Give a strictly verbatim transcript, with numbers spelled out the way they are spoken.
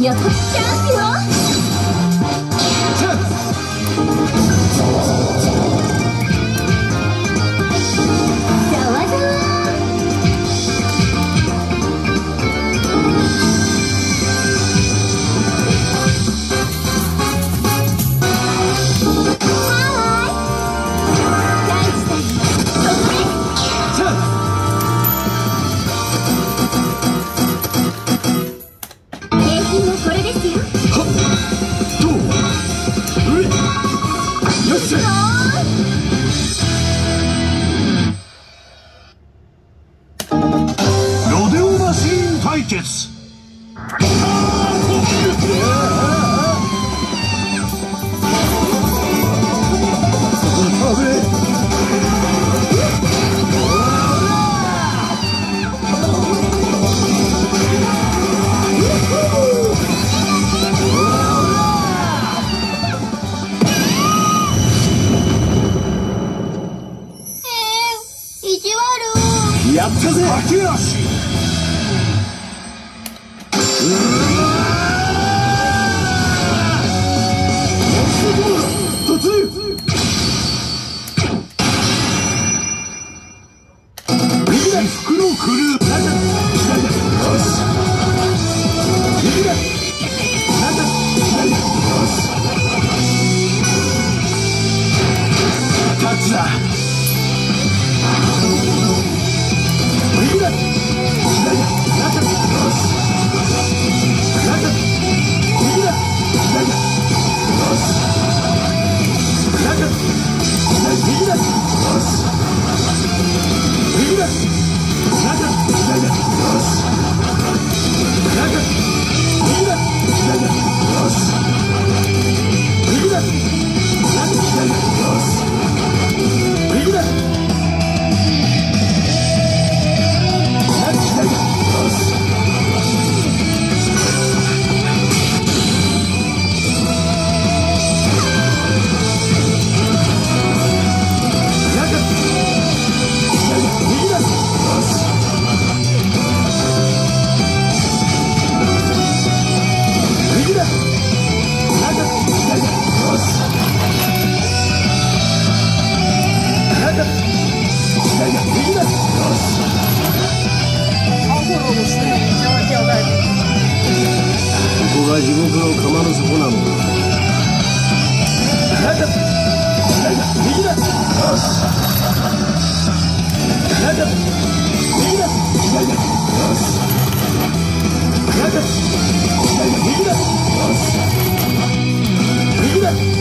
やっぱチャンスよ。ざわざわ。 ロデオマシーン対決。やったぜ駆け足。突入。右だ袋をくる。なんだ左だ。よし。右だ。なんだ左だ。よし。タッチだ。右だ左だなんだよしなんだ右だ左だよしなんだ右だよし右だなんだ左だよしなんだ右だ左だよし右だなんだ左だよし右だここが地獄の釜の底なんだ。なんだ左だ右だよしなんだ右だ左だよしなんだ左だ右だよし右だ